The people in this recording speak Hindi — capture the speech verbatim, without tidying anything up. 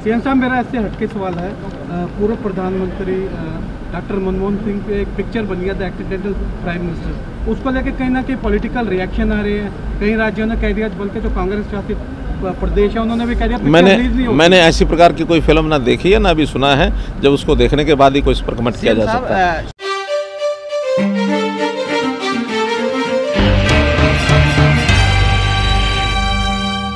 सीएम साहब, मेरा ऐसे हटके सवाल है। पूर्व प्रधानमंत्री डॉक्टर मनमोहन सिंह पे एक पिक्चर बन गया था, एक्सीडेंटल प्राइम मिनिस्टर। उसको लेके कहीं ना कहीं पॉलिटिकल रिएक्शन आ रहे हैं। कई राज्यों ने कह दिया, बल्कि जो कांग्रेस शासित प्रदेश है उन्होंने भी कह दिया मैंने मैंने ऐसी प्रकार की कोई फिल्म ना देखी है ना अभी सुना है। जब उसको देखने के बाद ही कोई इस पर कमेंट किया जा सकता है।